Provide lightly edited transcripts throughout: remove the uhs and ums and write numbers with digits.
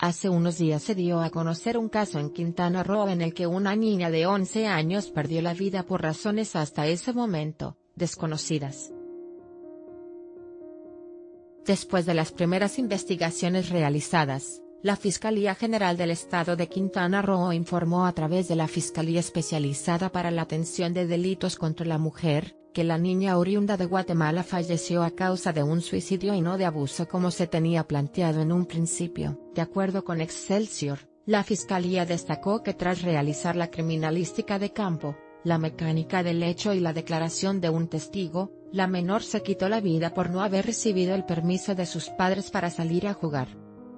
Hace unos días se dio a conocer un caso en Quintana Roo en el que una niña de 11 años perdió la vida por razones hasta ese momento desconocidas. Después de las primeras investigaciones realizadas, la Fiscalía General del Estado de Quintana Roo informó a través de la Fiscalía Especializada para la Atención de Delitos contra la Mujer, que la niña oriunda de Guatemala falleció a causa de un suicidio y no de abuso como se tenía planteado en un principio. De acuerdo con Excelsior, la Fiscalía destacó que tras realizar la criminalística de campo, la mecánica del hecho y la declaración de un testigo, la menor se quitó la vida por no haber recibido el permiso de sus padres para salir a jugar.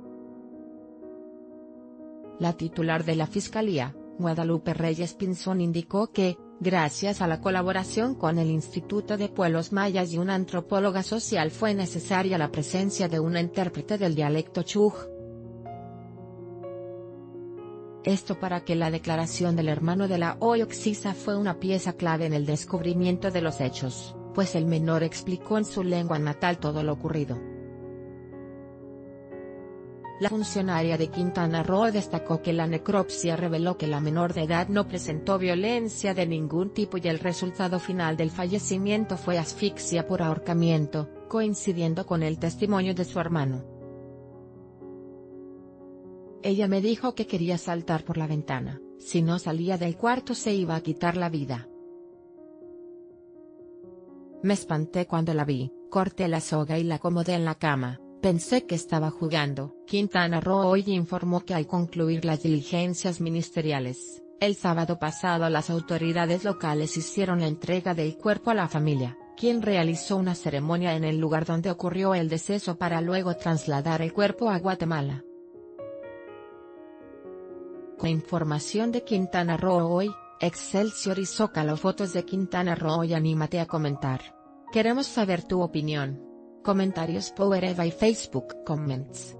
La titular de la Fiscalía, Guadalupe Reyes Pinzón, indicó que, gracias a la colaboración con el Instituto de Pueblos Mayas y una antropóloga social, fue necesaria la presencia de una intérprete del dialecto chuj. Esto para que la declaración del hermano de la Oyoxisa fue una pieza clave en el descubrimiento de los hechos, pues el menor explicó en su lengua natal todo lo ocurrido. La funcionaria de Quintana Roo destacó que la necropsia reveló que la menor de edad no presentó violencia de ningún tipo y el resultado final del fallecimiento fue asfixia por ahorcamiento, coincidiendo con el testimonio de su hermano. Ella me dijo que quería saltar por la ventana, si no salía del cuarto se iba a quitar la vida. Me espanté cuando la vi, corté la soga y la acomodé en la cama. Pensé que estaba jugando. Quintana Roo hoy informó que al concluir las diligencias ministeriales, el sábado pasado las autoridades locales hicieron la entrega del cuerpo a la familia, quien realizó una ceremonia en el lugar donde ocurrió el deceso para luego trasladar el cuerpo a Guatemala. Con información de Quintana Roo hoy, Excelsior y Zócalo. Fotos de Quintana Roo y anímate a comentar. Queremos saber tu opinión. Comentarios Power Eva y Facebook Comments.